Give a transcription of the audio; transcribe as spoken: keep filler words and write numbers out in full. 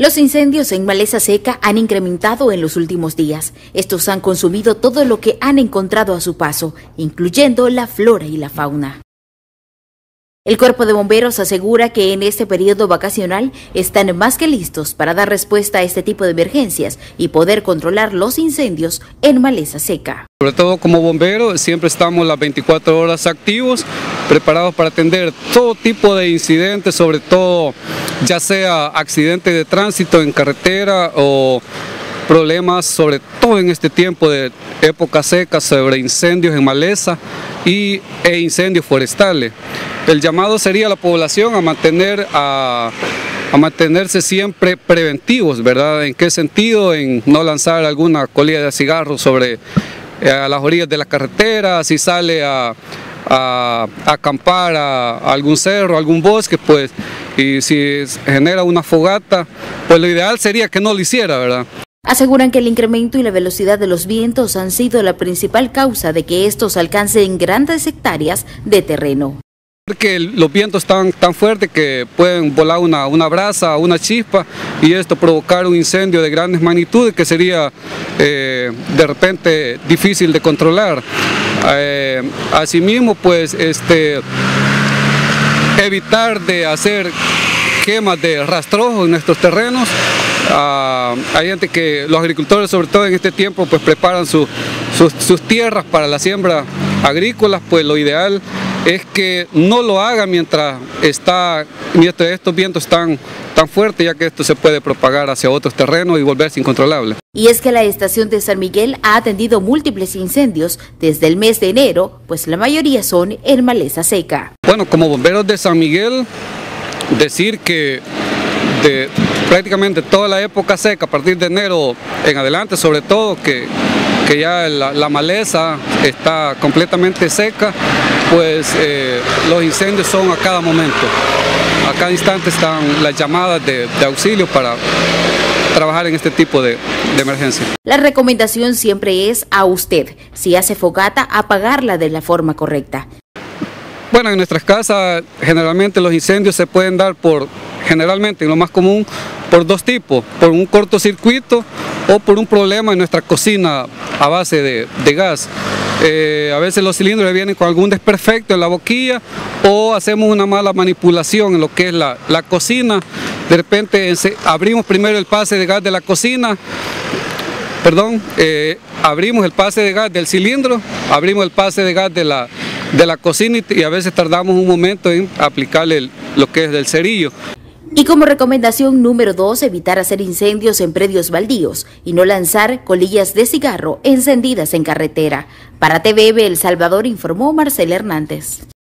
Los incendios en maleza seca han incrementado en los últimos días. Estos han consumido todo lo que han encontrado a su paso, incluyendo la flora y la fauna. El Cuerpo de Bomberos asegura que en este periodo vacacional están más que listos para dar respuesta a este tipo de emergencias y poder controlar los incendios en maleza seca. Sobre todo como bomberos siempre estamos las veinticuatro horas activos, preparados para atender todo tipo de incidentes, sobre todo ya sea accidentes de tránsito en carretera o problemas, sobre todo en este tiempo de época seca, sobre incendios en maleza y, e incendios forestales. El llamado sería a la población a mantener a, a mantenerse siempre preventivos, ¿verdad? ¿En qué sentido? En no lanzar alguna colilla de cigarros sobre eh, a las orillas de la carretera, si sale a, a, a acampar a, a algún cerro, a algún bosque, pues, y si genera una fogata, pues lo ideal sería que no lo hiciera, ¿verdad? Aseguran que el incremento y la velocidad de los vientos han sido la principal causa de que estos alcancen grandes hectáreas de terreno. Porque los vientos están tan fuertes que pueden volar una, una brasa, una chispa y esto provocar un incendio de grandes magnitudes que sería eh, de repente difícil de controlar. Eh, asimismo, pues este, evitar de hacer quemas de rastrojo en nuestros terrenos. Uh, hay gente que, los agricultores sobre todo en este tiempo, pues preparan su, sus, sus tierras para la siembra agrícola, pues lo ideal es que no lo hagan mientras, está, mientras estos vientos están tan fuertes, ya que esto se puede propagar hacia otros terrenos y volverse incontrolable. Y es que la estación de San Miguel ha atendido múltiples incendios desde el mes de enero, pues la mayoría son en maleza seca. Bueno, como bomberos de San Miguel, decir que de prácticamente toda la época seca, a partir de enero en adelante, sobre todo que, que ya la, la maleza está completamente seca, pues eh, los incendios son a cada momento, a cada instante están las llamadas de, de auxilio para trabajar en este tipo de, de emergencia. La recomendación siempre es a usted, si hace fogata, apagarla de la forma correcta. Bueno, en nuestras casas generalmente los incendios se pueden dar por, generalmente, lo más común, por dos tipos, por un cortocircuito o por un problema en nuestra cocina a base de, de gas. Eh, a veces los cilindros vienen con algún desperfecto en la boquilla o hacemos una mala manipulación en lo que es la, la cocina. De repente abrimos primero el pase de gas de la cocina, perdón, eh, abrimos el pase de gas del cilindro, abrimos el pase de gas de la, de la cocina y a veces tardamos un momento en aplicarle el, lo que es del cerillo. Y como recomendación número dos, evitar hacer incendios en predios baldíos y no lanzar colillas de cigarro encendidas en carretera. Para T V B El Salvador informó Marcela Hernández.